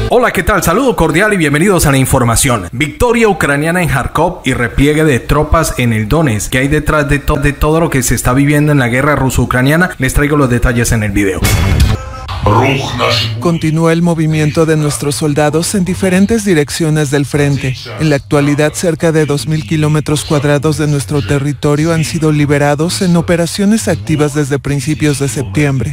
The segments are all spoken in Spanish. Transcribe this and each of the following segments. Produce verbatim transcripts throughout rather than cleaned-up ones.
Hola, ¿qué tal? Saludo cordial y bienvenidos a la información. Victoria ucraniana en Kharkov y repliegue de tropas en el Donetsk. ¿Qué hay detrás de, to de todo lo que se está viviendo en la guerra ruso-ucraniana? Les traigo los detalles en el video. Continúa el movimiento de nuestros soldados en diferentes direcciones del frente. En la actualidad, cerca de dos mil kilómetros cuadrados de nuestro territorio han sido liberados en operaciones activas desde principios de septiembre.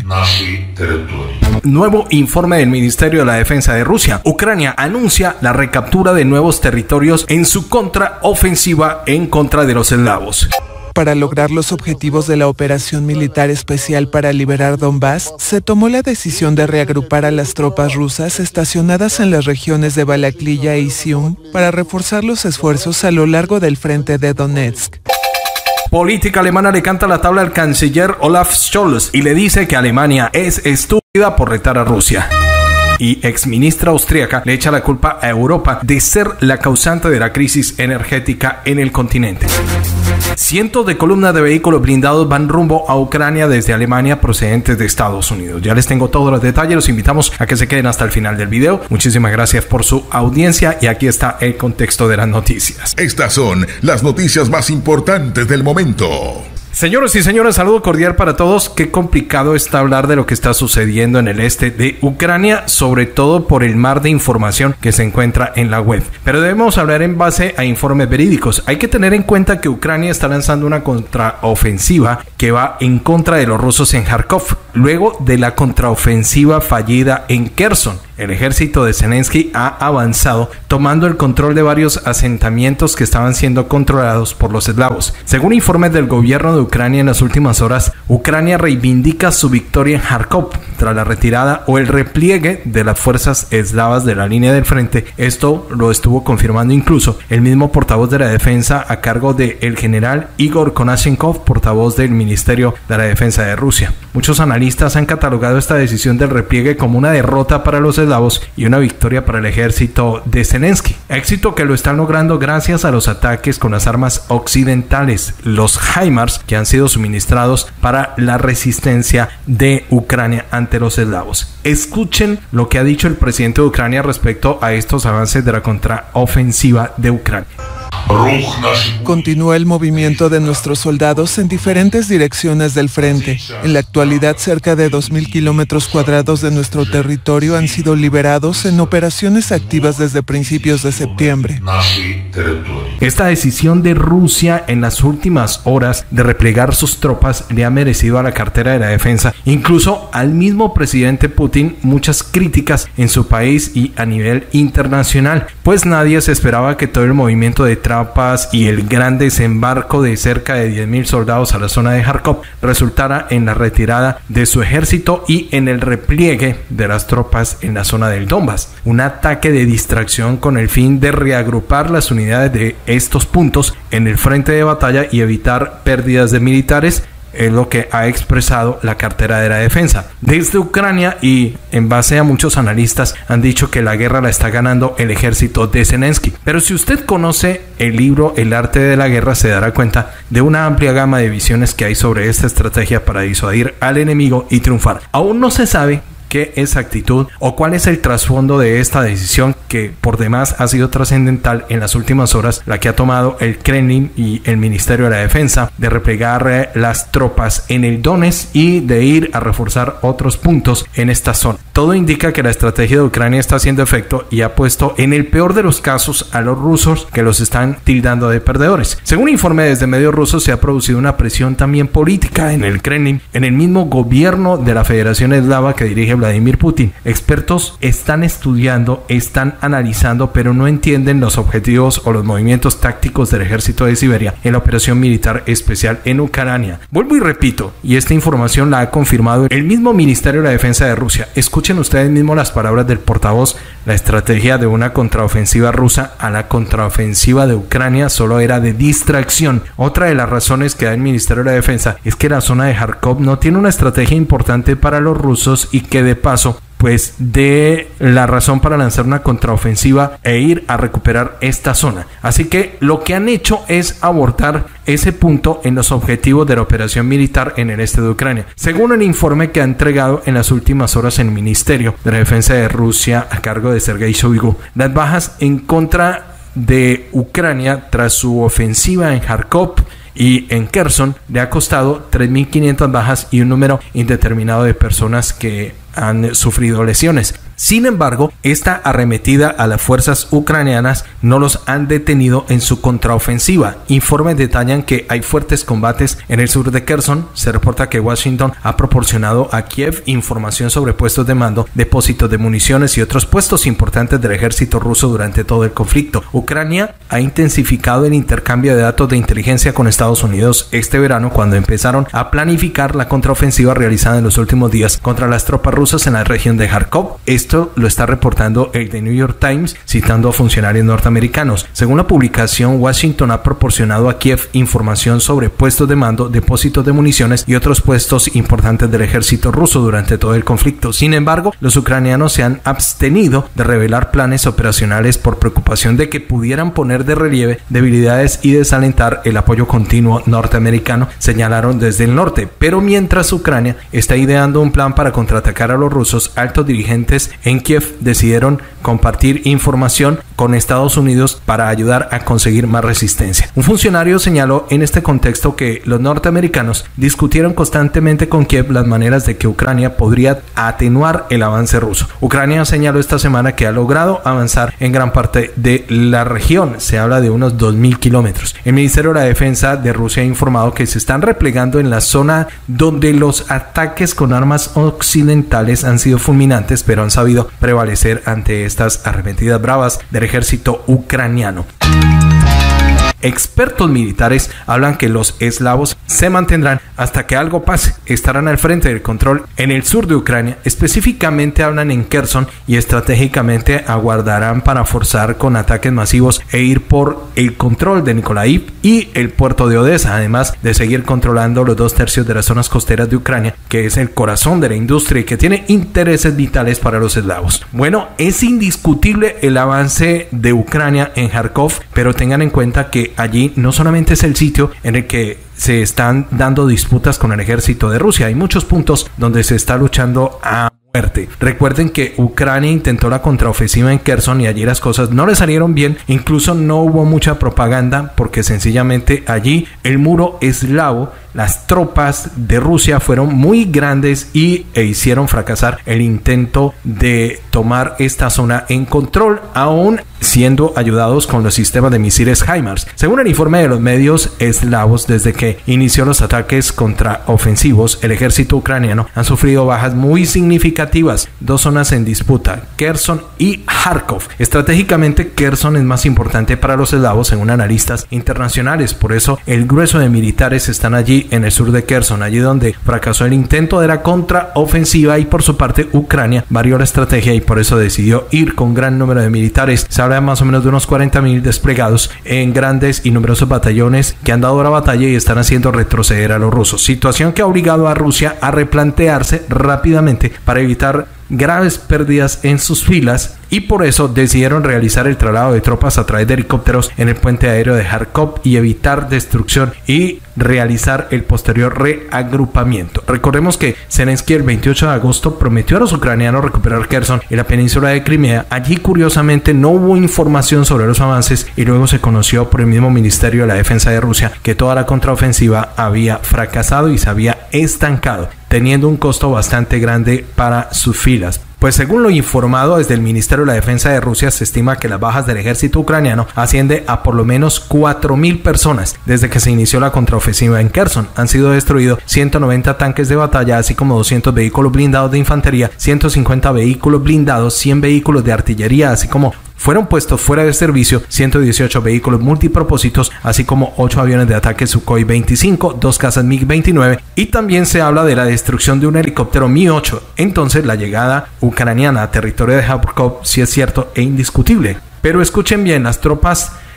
Nuevo informe del Ministerio de la Defensa de Rusia. Ucrania anuncia la recaptura de nuevos territorios en su contraofensiva en contra de los eslavos. Para lograr los objetivos de la operación militar especial para liberar Donbass, se tomó la decisión de reagrupar a las tropas rusas estacionadas en las regiones de Balaklia y Sium para reforzar los esfuerzos a lo largo del frente de Donetsk. Política alemana le canta la tabla al canciller Olaf Scholz y le dice que Alemania es estúpida por retar a Rusia. Y exministra austríaca le echa la culpa a Europa de ser la causante de la crisis energética en el continente. Cientos de columnas de vehículos blindados van rumbo a Ucrania desde Alemania procedentes de Estados Unidos. Ya les tengo todos los detalles, los invitamos a que se queden hasta el final del video. Muchísimas gracias por su audiencia y aquí está el contexto de las noticias. Estas son las noticias más importantes del momento. Señores y señoras, saludo cordial para todos. Qué complicado está hablar de lo que está sucediendo en el este de Ucrania, sobre todo por el mar de información que se encuentra en la web. Pero debemos hablar en base a informes verídicos. Hay que tener en cuenta que Ucrania está lanzando una contraofensiva que va en contra de los rusos en Kharkov, luego de la contraofensiva fallida en Kherson. El ejército de Zelensky ha avanzado tomando el control de varios asentamientos que estaban siendo controlados por los eslavos. Según informes del gobierno de Ucrania en las últimas horas, Ucrania reivindica su victoria en Kharkov tras la retirada o el repliegue de las fuerzas eslavas de la línea del frente. Esto lo estuvo confirmando incluso el mismo portavoz de la defensa a cargo del general Igor Konashenkov, portavoz del Ministerio de la Defensa de Rusia. Muchos analistas han catalogado esta decisión del repliegue como una derrota para los eslavos y una victoria para el ejército de Zelensky. Éxito que lo están logrando gracias a los ataques con las armas occidentales, los HIMARS, que han sido suministrados para la resistencia de Ucrania ante los eslavos. Escuchen lo que ha dicho el presidente de Ucrania respecto a estos avances de la contraofensiva de Ucrania. Continúa el movimiento de nuestros soldados en diferentes direcciones del frente. En la actualidad, cerca de dos mil kilómetros cuadrados de nuestro territorio han sido liberados en operaciones activas desde principios de septiembre. Esta decisión de Rusia en las últimas horas de replegar sus tropas le ha merecido a la cartera de la defensa, incluso al mismo presidente Putin, muchas críticas en su país y a nivel internacional, pues nadie se esperaba que todo el movimiento de tropas y el gran desembarco de cerca de diez mil soldados a la zona de Kharkov resultara en la retirada de su ejército y en el repliegue de las tropas en la zona del Donbass. Un ataque de distracción con el fin de reagrupar las unidades de estos puntos en el frente de batalla y evitar pérdidas de militares, es lo que ha expresado la cartera de la defensa. Desde Ucrania y en base a muchos analistas han dicho que la guerra la está ganando el ejército de Zelensky. Pero si usted conoce el libro El arte de la guerra, se dará cuenta de una amplia gama de visiones que hay sobre esta estrategia para disuadir al enemigo y triunfar. Aún no se sabe qué exactitud o cuál es el trasfondo de esta decisión que por demás ha sido trascendental en las últimas horas, la que ha tomado el Kremlin y el Ministerio de la Defensa de replegar eh, las tropas en el Donetsk y de ir a reforzar otros puntos en esta zona. Todo indica que la estrategia de Ucrania está haciendo efecto y ha puesto en el peor de los casos a los rusos, que los están tildando de perdedores. Según informe desde medios rusos, se ha producido una presión también política en el Kremlin, en el mismo gobierno de la Federación Eslava que dirige Vladimir Putin. Expertos están estudiando, están analizando, pero no entienden los objetivos o los movimientos tácticos del ejército de Siberia en la operación militar especial en Ucrania. Vuelvo y repito, y esta información la ha confirmado el mismo Ministerio de la Defensa de Rusia. Escuchen ustedes mismos las palabras del portavoz. La estrategia de una contraofensiva rusa a la contraofensiva de Ucrania solo era de distracción. Otra de las razones que da el Ministerio de la Defensa es que la zona de Kharkov no tiene una estrategia importante para los rusos y que de paso pues dé la razón para lanzar una contraofensiva e ir a recuperar esta zona. Así que lo que han hecho es abortar ese punto en los objetivos de la operación militar en el este de Ucrania. Según el informe que ha entregado en las últimas horas el Ministerio de la Defensa de Rusia a cargo de Sergei Shoigu, las bajas en contra de Ucrania tras su ofensiva en Kharkov y en Kherson le ha costado tres mil quinientas bajas y un número indeterminado de personas que han sufrido lesiones. Sin embargo, esta arremetida a las fuerzas ucranianas no los han detenido en su contraofensiva. Informes detallan que hay fuertes combates en el sur de Kherson. Se reporta que Washington ha proporcionado a Kiev información sobre puestos de mando, depósitos de municiones y otros puestos importantes del ejército ruso durante todo el conflicto. Ucrania ha intensificado el intercambio de datos de inteligencia con Estados Unidos este verano, cuando empezaron a planificar la contraofensiva realizada en los últimos días contra las tropas rusas en la región de Kharkov. Esto lo está reportando el The New York Times, citando a funcionarios norteamericanos. Según la publicación, Washington ha proporcionado a Kiev información sobre puestos de mando, depósitos de municiones y otros puestos importantes del ejército ruso durante todo el conflicto. Sin embargo, los ucranianos se han abstenido de revelar planes operacionales por preocupación de que pudieran poner de relieve debilidades y desalentar el apoyo continuo norteamericano, señalaron desde el norte. Pero mientras Ucrania está ideando un plan para contraatacar a los rusos, altos dirigentes en Kiev decidieron compartir información con Estados Unidos para ayudar a conseguir más resistencia. Un funcionario señaló en este contexto que los norteamericanos discutieron constantemente con Kiev las maneras de que Ucrania podría atenuar el avance ruso. Ucrania señaló esta semana que ha logrado avanzar en gran parte de la región. Se habla de unos dos mil kilómetros. El Ministerio de la Defensa de Rusia ha informado que se están replegando en la zona donde los ataques con armas occidentales han sido fulminantes, pero han sabido prevalecer ante estas arremetidas bravas del ejército ucraniano. Expertos militares hablan que los eslavos se mantendrán hasta que algo pase. Estarán al frente del control en el sur de Ucrania. Específicamente hablan en Kherson y estratégicamente aguardarán para forzar con ataques masivos e ir por el control de Mykolaiv y el puerto de Odessa, además de seguir controlando los dos tercios de las zonas costeras de Ucrania, que es el corazón de la industria y que tiene intereses vitales para los eslavos. Bueno, es indiscutible el avance de Ucrania en Kharkov, pero tengan en cuenta que allí no solamente es el sitio en el que se están dando disputas con el ejército de Rusia, hay muchos puntos donde se está luchando a muerte. Recuerden que Ucrania intentó la contraofensiva en Kherson y allí las cosas no le salieron bien, incluso no hubo mucha propaganda porque sencillamente allí el muro eslavo, las tropas de Rusia fueron muy grandes y e hicieron fracasar el intento de tomar esta zona en control, aún siendo ayudados con los sistemas de misiles HIMARS. Según el informe de los medios eslavos, desde que inició los ataques contraofensivos, el ejército ucraniano ha sufrido bajas muy significativas. Dos zonas en disputa, Kherson y Kharkov. Estratégicamente, Kherson es más importante para los eslavos según analistas internacionales. Por eso, el grueso de militares están allí en el sur de Kherson, allí donde fracasó el intento de la contraofensiva, y por su parte Ucrania varió la estrategia y por eso decidió ir con gran número de militares. Se habla de más o menos de unos cuarenta mil desplegados en grandes y numerosos batallones que han dado la batalla y están haciendo retroceder a los rusos, situación que ha obligado a Rusia a replantearse rápidamente para evitar graves pérdidas en sus filas, y por eso decidieron realizar el traslado de tropas a través de helicópteros en el puente aéreo de Kharkov y evitar destrucción y realizar el posterior reagrupamiento. Recordemos que Zelensky el veintiocho de agosto prometió a los ucranianos recuperar Kherson y la península de Crimea. Allí curiosamente no hubo información sobre los avances y luego se conoció por el mismo Ministerio de la Defensa de Rusia que toda la contraofensiva había fracasado y se había estancado, teniendo un costo bastante grande para sus filas. Pues según lo informado desde el Ministerio de la Defensa de Rusia, se estima que las bajas del ejército ucraniano asciende a por lo menos cuatro mil personas. Desde que se inició la contraofensiva en Kherson, han sido destruidos ciento noventa tanques de batalla, así como doscientos vehículos blindados de infantería, ciento cincuenta vehículos blindados, cien vehículos de artillería, así como fueron puestos fuera de servicio ciento dieciocho vehículos multipropósitos, así como ocho aviones de ataque Sukhoi veinticinco, dos cazas MiG veintinueve, y también se habla de la destrucción de un helicóptero Mi ocho. Entonces la llegada ucraniana a territorio de Kharkov sí es cierto e indiscutible. Pero escuchen bien, las tropas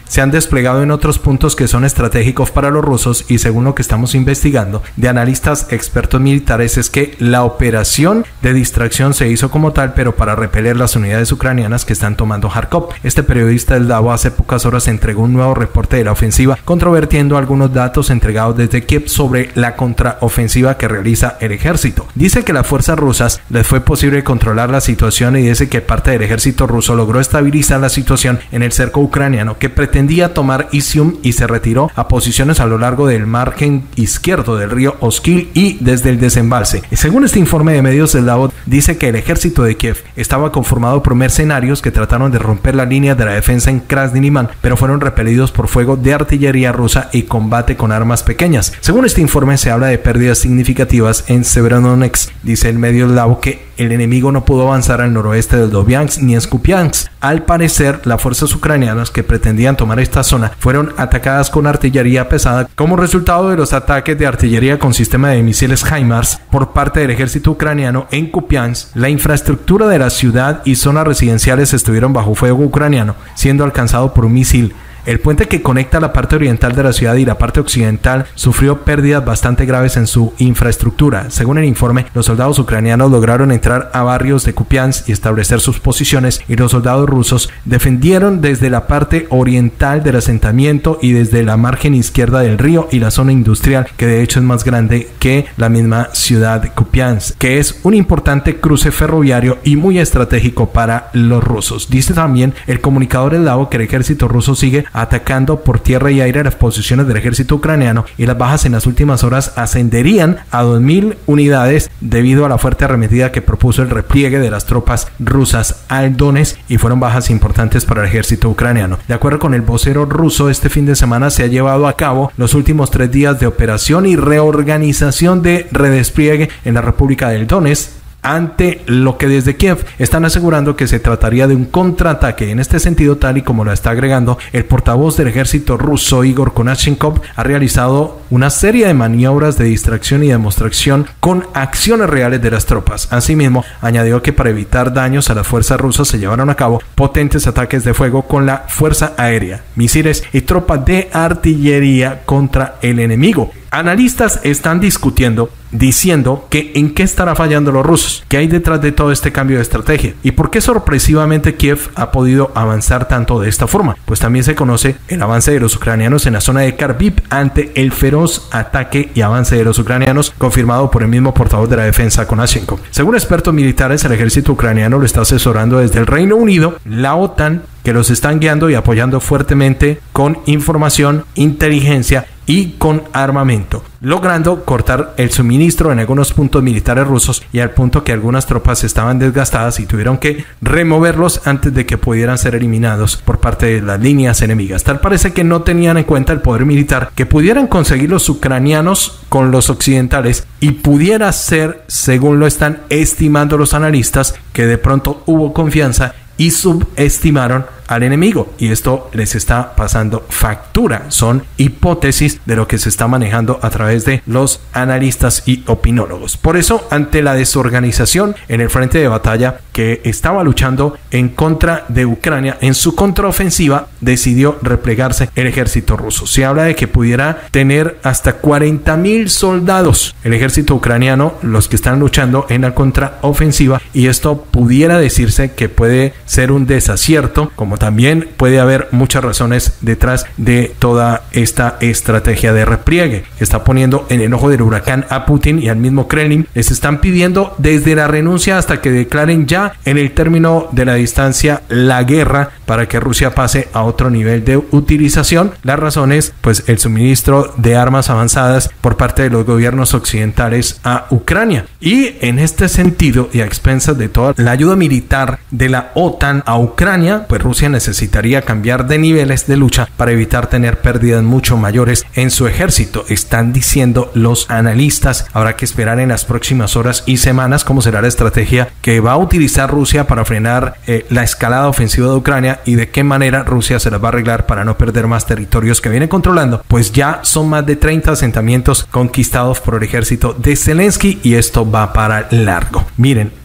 se han desplegado en otros puntos que son estratégicos para los rusos y según lo que estamos investigando de analistas expertos militares es que la operación de distracción se hizo como tal pero para repeler las unidades ucranianas que están tomando Kharkov. Este periodista del Davo hace pocas horas entregó un nuevo reporte de la ofensiva controvertiendo algunos datos entregados desde Kiev sobre la contraofensiva que realiza el ejército. Dice que las fuerzas rusas les fue posible controlar la situación y dice que parte del ejército ruso logró estabilizar la situación en el cerco ucraniano que pretendía tomar Izium y se retiró a posiciones a lo largo del margen izquierdo del río Oskil y desde el desembalse. Según este informe de medios del Davo, dice que el ejército de Kiev estaba conformado por mercenarios que trataron de romper la línea de la defensa en Krasny Liman, pero fueron repelidos por fuego de artillería rusa y combate con armas pequeñas. Según este informe se habla de pérdidas significativas en Severodonetsk. Dice el medio del Davo que el enemigo no pudo avanzar al noroeste de Dobiansk ni en Kupiansk. Al parecer, las fuerzas ucranianas que pretendían tomar esta zona fueron atacadas con artillería pesada como resultado de los ataques de artillería con sistema de misiles HIMARS por parte del ejército ucraniano en Kupiansk. La infraestructura de la ciudad y zonas residenciales estuvieron bajo fuego ucraniano, siendo alcanzado por un misil. El puente que conecta la parte oriental de la ciudad y la parte occidental sufrió pérdidas bastante graves en su infraestructura. Según el informe, los soldados ucranianos lograron entrar a barrios de Kupiansk y establecer sus posiciones y los soldados rusos defendieron desde la parte oriental del asentamiento y desde la margen izquierda del río y la zona industrial, que de hecho es más grande que la misma ciudad de Kupiansk, que es un importante cruce ferroviario y muy estratégico para los rusos. Dice también el comunicador del Davo que el ejército ruso sigue atacando por tierra y aire las posiciones del ejército ucraniano y las bajas en las últimas horas ascenderían a dos mil unidades debido a la fuerte arremetida que propuso el repliegue de las tropas rusas al Donetsk y fueron bajas importantes para el ejército ucraniano. De acuerdo con el vocero ruso, este fin de semana se ha llevado a cabo los últimos tres días de operación y reorganización de redespliegue en la República del Donetsk, ante lo que desde Kiev están asegurando que se trataría de un contraataque. En este sentido, tal y como lo está agregando el portavoz del ejército ruso Igor Konashenkov, ha realizado una serie de maniobras de distracción y demostración con acciones reales de las tropas. Asimismo, añadió que para evitar daños a las fuerzas rusas se llevaron a cabo potentes ataques de fuego con la fuerza aérea, misiles y tropas de artillería contra el enemigo. Analistas están discutiendo, diciendo que en qué estará fallando los rusos, qué hay detrás de todo este cambio de estrategia y por qué sorpresivamente Kiev ha podido avanzar tanto de esta forma. Pues también se conoce el avance de los ucranianos en la zona de Kharkiv ante el feroz ataque y avance de los ucranianos, confirmado por el mismo portavoz de la defensa, Konashenkov. Según expertos militares, el ejército ucraniano lo está asesorando desde el Reino Unido, la OTAN, que los están guiando y apoyando fuertemente con información, inteligencia y con armamento, logrando cortar el suministro en algunos puntos militares rusos y al punto que algunas tropas estaban desgastadas y tuvieron que removerlos antes de que pudieran ser eliminados por parte de las líneas enemigas. Tal parece que no tenían en cuenta el poder militar que pudieran conseguir los ucranianos con los occidentales y pudiera ser, según lo están estimando los analistas, que de pronto hubo confianza y subestimaron al enemigo y esto les está pasando factura. Son hipótesis de lo que se está manejando a través de los analistas y opinólogos. Por eso, ante la desorganización en el frente de batalla que estaba luchando en contra de Ucrania, en su contraofensiva decidió replegarse el ejército ruso. Se habla de que pudiera tener hasta cuarenta mil soldados el ejército ucraniano, los que están luchando en la contraofensiva, y esto pudiera decirse que puede ser un desacierto, como también puede haber muchas razones detrás de toda esta estrategia de repliegue. Está poniendo en el ojo del huracán a Putin y al mismo Kremlin. Les están pidiendo desde la renuncia hasta que declaren ya en el término de la distancia la guerra para que Rusia pase a otro nivel de utilización. La razón es pues el suministro de armas avanzadas por parte de los gobiernos occidentales a Ucrania. Y en este sentido y a expensas de toda la ayuda militar de la OTAN a Ucrania, pues Rusia necesitaría cambiar de niveles de lucha para evitar tener pérdidas mucho mayores en su ejército, están diciendo los analistas. Habrá que esperar en las próximas horas y semanas cómo será la estrategia que va a utilizar Rusia para frenar eh, la escalada ofensiva de Ucrania y de qué manera Rusia se las va a arreglar para no perder más territorios que viene controlando, pues ya son más de treinta asentamientos conquistados por el ejército de Zelensky y esto va para largo. Miren,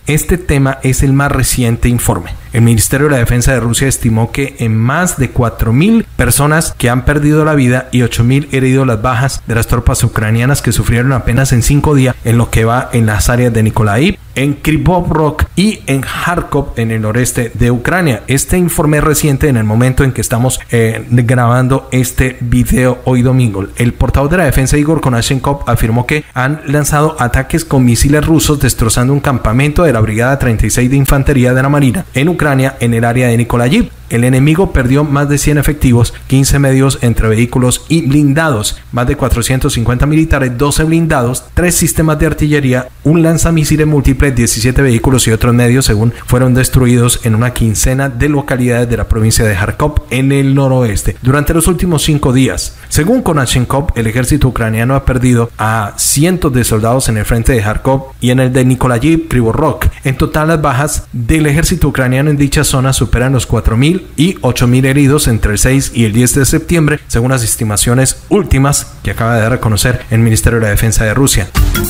Este tema es el más reciente informe. El Ministerio de la Defensa de Rusia estimó que en más de cuatro mil personas que han perdido la vida y ocho mil heridos las bajas de las tropas ucranianas que sufrieron apenas en cinco días en lo que va en las áreas de Nikolaev, en Kryvyi Rog y en Kharkov en el noreste de Ucrania. Este informe es reciente en el momento en que estamos eh, grabando este video hoy domingo. El portavoz de la defensa Igor Konashenkov afirmó que han lanzado ataques con misiles rusos destrozando un campamento de la Brigada treinta y seis de Infantería de la Marina en Ucrania en el área de Nikolaev. El enemigo perdió más de cien efectivos, quince medios entre vehículos y blindados, más de cuatrocientos cincuenta militares, doce blindados, tres sistemas de artillería, un lanzamisiles múltiple, diecisiete vehículos y otros medios, según fueron destruidos en una quincena de localidades de la provincia de Kharkov en el noroeste durante los últimos cinco días. Según Konashenkov, el ejército ucraniano ha perdido a cientos de soldados en el frente de Kharkov y en el de Nikolaev, Kryvyi Rog. En total, las bajas del ejército ucraniano en dicha zona superan los cuatro mil y ocho mil heridos entre el seis y el diez de septiembre, según las estimaciones últimas que acaba de dar a conocer el Ministerio de la Defensa de Rusia.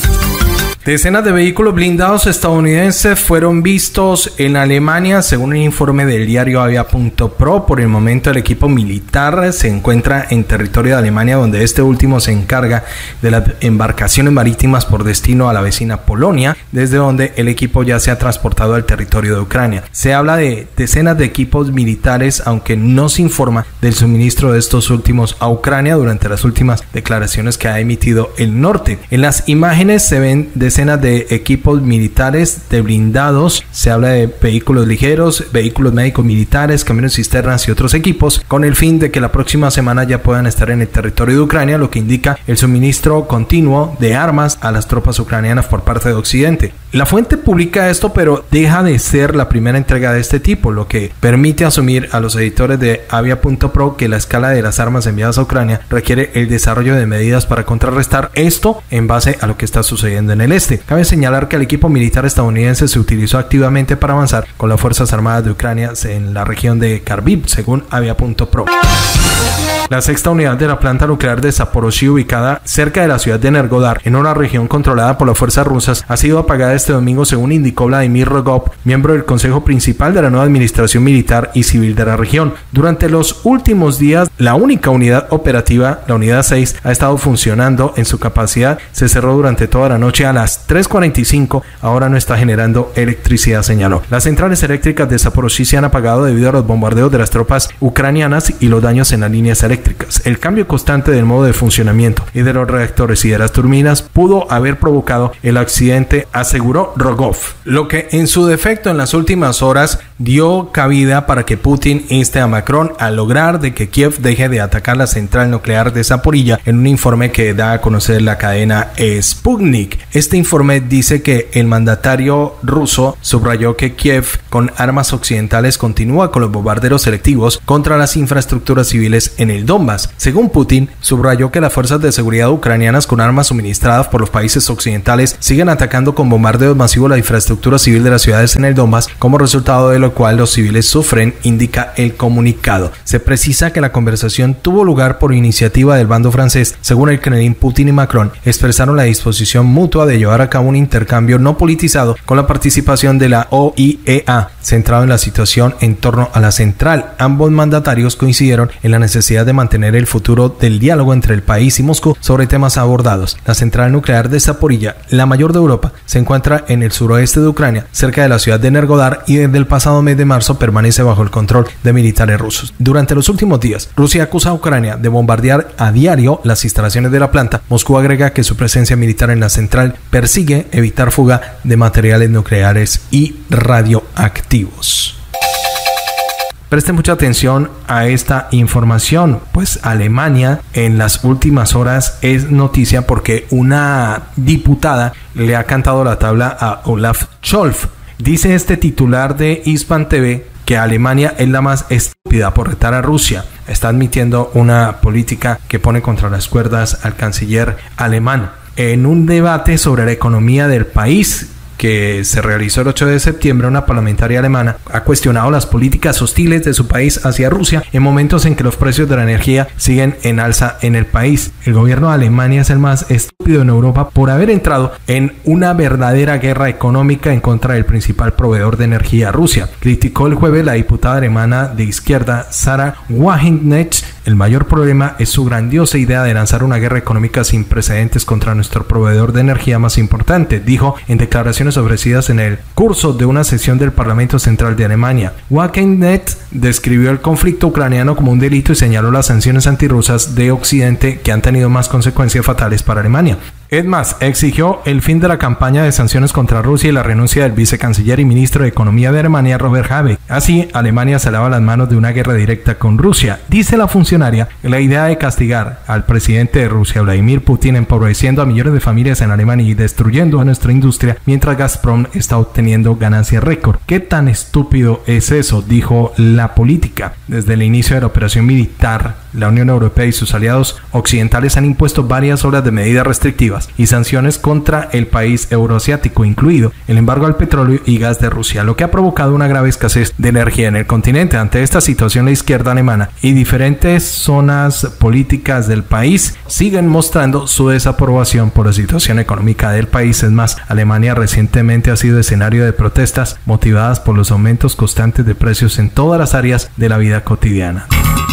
Decenas de vehículos blindados estadounidenses fueron vistos en Alemania, según un informe del diario Avia punto pro. Por el momento, el equipo militar se encuentra en territorio de Alemania, donde este último se encarga de las embarcaciones marítimas por destino a la vecina Polonia, desde donde el equipo ya se ha transportado al territorio de Ucrania. Se habla de decenas de equipos militares, aunque no se informa del suministro de estos últimos a Ucrania durante las últimas declaraciones que ha emitido el norte. En las imágenes se ven de decenas de equipos militares de blindados. Se habla de vehículos ligeros, vehículos médicos militares, camiones cisternas y otros equipos, con el fin de que la próxima semana ya puedan estar en el territorio de Ucrania, lo que indica el suministro continuo de armas a las tropas ucranianas por parte de Occidente. La fuente publica esto, pero deja de ser la primera entrega de este tipo, lo que permite asumir a los editores de Avia punto pro que la escala de las armas enviadas a Ucrania requiere el desarrollo de medidas para contrarrestar esto en base a lo que está sucediendo en el este. Cabe señalar que el equipo militar estadounidense se utilizó activamente para avanzar con las Fuerzas Armadas de Ucrania en la región de Kharkiv, según Avia punto pro. La sexta unidad de la planta nuclear de Zaporozhye, ubicada cerca de la ciudad de Energodar, en una región controlada por las fuerzas rusas, ha sido apagada este domingo, según indicó Vladimir Rogov, miembro del Consejo Principal de la nueva administración militar y civil de la región. Durante los últimos días, la única unidad operativa, la unidad seis, ha estado funcionando en su capacidad. Se cerró durante toda la noche a las tres cuarenta y cinco. Ahora no está generando electricidad, señaló. Las centrales eléctricas de Zaporozhye se han apagado debido a los bombardeos de las tropas ucranianas y los daños en las líneas eléctricas. El cambio constante del modo de funcionamiento y de los reactores y de las turbinas pudo haber provocado el accidente, aseguró Rogov, lo que en su defecto en las últimas horas dio cabida para que Putin inste a Macron a lograr de que Kiev deje de atacar la central nuclear de Zaporilla, en un informe que da a conocer la cadena Sputnik. Este informe dice que el mandatario ruso subrayó que Kiev, con armas occidentales, continúa con los bombardeos selectivos contra las infraestructuras civiles en el Donbass. Según Putin, subrayó que las fuerzas de seguridad ucranianas con armas suministradas por los países occidentales siguen atacando con bombardeos masivos la infraestructura civil de las ciudades en el Donbass, como resultado de lo cual los civiles sufren, indica el comunicado. Se precisa que la conversación tuvo lugar por iniciativa del bando francés. Según el Kremlin, Putin y Macron expresaron la disposición mutua de llevar a cabo un intercambio no politizado con la participación de la O I E A, centrado en la situación en torno a la central. Ambos mandatarios coincidieron en la necesidad de mantener el futuro del diálogo entre el país y Moscú sobre temas abordados. La central nuclear de Zaporilla, la mayor de Europa, se encuentra en el suroeste de Ucrania, cerca de la ciudad de Energodar, y desde el pasado mes de marzo permanece bajo el control de militares rusos. Durante los últimos días, Rusia acusa a Ucrania de bombardear a diario las instalaciones de la planta. Moscú agrega que su presencia militar en la central persigue evitar fuga de materiales nucleares y radioactivos. Presten mucha atención a esta información, pues Alemania en las últimas horas es noticia porque una diputada le ha cantado la tabla a Olaf Scholz. Dice este titular de Hispan T V que Alemania es la más estúpida por retar a Rusia. Está admitiendo una política que pone contra las cuerdas al canciller alemán. En un debate sobre la economía del país que se realizó el ocho de septiembre, una parlamentaria alemana ha cuestionado las políticas hostiles de su país hacia Rusia en momentos en que los precios de la energía siguen en alza en el país. El gobierno de Alemania es el más estúpido en Europa por haber entrado en una verdadera guerra económica en contra del principal proveedor de energía, Rusia, criticó el jueves la diputada alemana de izquierda Sarah Wagenknecht. El mayor problema es su grandiosa idea de lanzar una guerra económica sin precedentes contra nuestro proveedor de energía más importante, dijo en declaraciones ofrecidas en el curso de una sesión del Parlamento Central de Alemania. Wagenknecht describió el conflicto ucraniano como un delito y señaló las sanciones antirrusas de Occidente que han tenido más consecuencias fatales para Alemania. Es más, exigió el fin de la campaña de sanciones contra Rusia y la renuncia del vicecanciller y ministro de Economía de Alemania, Robert Habeck. Así, Alemania se lava las manos de una guerra directa con Rusia. Dice la funcionaria, la idea de castigar al presidente de Rusia, Vladimir Putin, empobreciendo a millones de familias en Alemania y destruyendo a nuestra industria, mientras Gazprom está obteniendo ganancias récord. ¿Qué tan estúpido es eso?, dijo la política. Desde el inicio de la operación militar, la Unión Europea y sus aliados occidentales han impuesto varias olas de medidas restrictivas y sanciones contra el país euroasiático, incluido el embargo al petróleo y gas de Rusia, lo que ha provocado una grave escasez de energía en el continente. Ante esta situación, la izquierda alemana y diferentes zonas políticas del país siguen mostrando su desaprobación por la situación económica del país. Es más, Alemania recientemente ha sido escenario de protestas motivadas por los aumentos constantes de precios en todas las áreas de la vida cotidiana.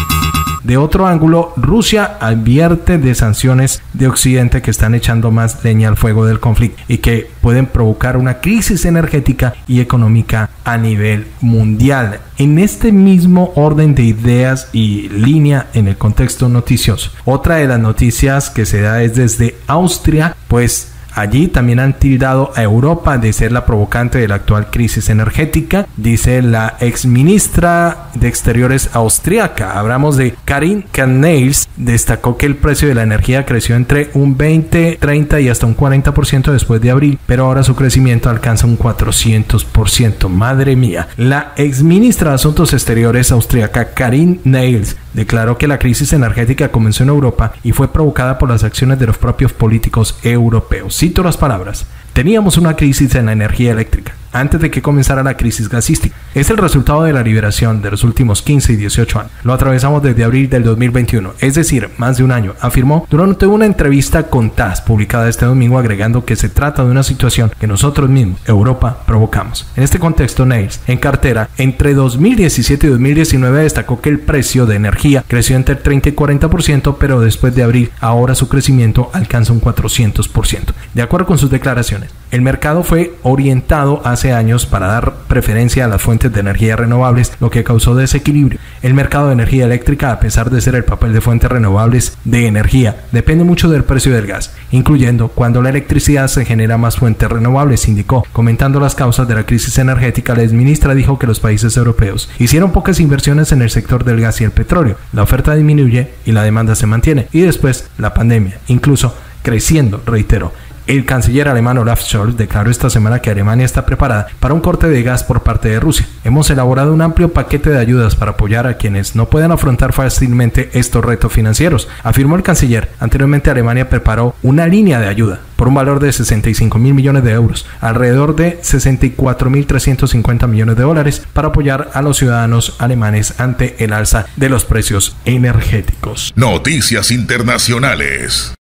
De otro ángulo, Rusia advierte de sanciones de Occidente que están echando más leña al fuego del conflicto y que pueden provocar una crisis energética y económica a nivel mundial. En este mismo orden de ideas y línea en el contexto noticioso, otra de las noticias que se da es desde Austria, pues allí también han tildado a Europa de ser la provocante de la actual crisis energética, dice la exministra de Exteriores austríaca. Hablamos de Karin Kneiss, destacó que el precio de la energía creció entre un veinte, treinta y hasta un cuarenta por ciento después de abril, pero ahora su crecimiento alcanza un cuatrocientos por ciento. Madre mía. La exministra de Asuntos Exteriores austríaca Karin Kneiss declaró que la crisis energética comenzó en Europa y fue provocada por las acciones de los propios políticos europeos. Cito las palabras: teníamos una crisis en la energía eléctrica antes de que comenzara la crisis gasística. Es el resultado de la liberación de los últimos quince y dieciocho años. Lo atravesamos desde abril del dos mil veintiuno, es decir, más de un año, afirmó durante una entrevista con T A S S publicada este domingo, agregando que se trata de una situación que nosotros mismos, Europa, provocamos. En este contexto, Nails, en cartera, entre dos mil diecisiete y dos mil diecinueve destacó que el precio de energía creció entre el treinta y cuarenta por ciento, pero después de abril, ahora su crecimiento alcanza un cuatrocientos por ciento. De acuerdo con sus declaraciones, el mercado fue orientado hace años para dar preferencia a las fuentes de energía renovables, lo que causó desequilibrio. El mercado de energía eléctrica, a pesar de ser el papel de fuentes renovables de energía, depende mucho del precio del gas, incluyendo cuando la electricidad se genera más fuentes renovables, indicó. Comentando las causas de la crisis energética, la exministra dijo que los países europeos hicieron pocas inversiones en el sector del gas y el petróleo. La oferta disminuye y la demanda se mantiene. Y después, la pandemia, incluso creciendo, reiteró. El canciller alemán Olaf Scholz declaró esta semana que Alemania está preparada para un corte de gas por parte de Rusia. Hemos elaborado un amplio paquete de ayudas para apoyar a quienes no puedan afrontar fácilmente estos retos financieros, afirmó el canciller. Anteriormente, Alemania preparó una línea de ayuda por un valor de sesenta y cinco mil millones de euros, alrededor de sesenta y cuatro mil trescientos cincuenta millones de dólares, para apoyar a los ciudadanos alemanes ante el alza de los precios energéticos. Noticias internacionales.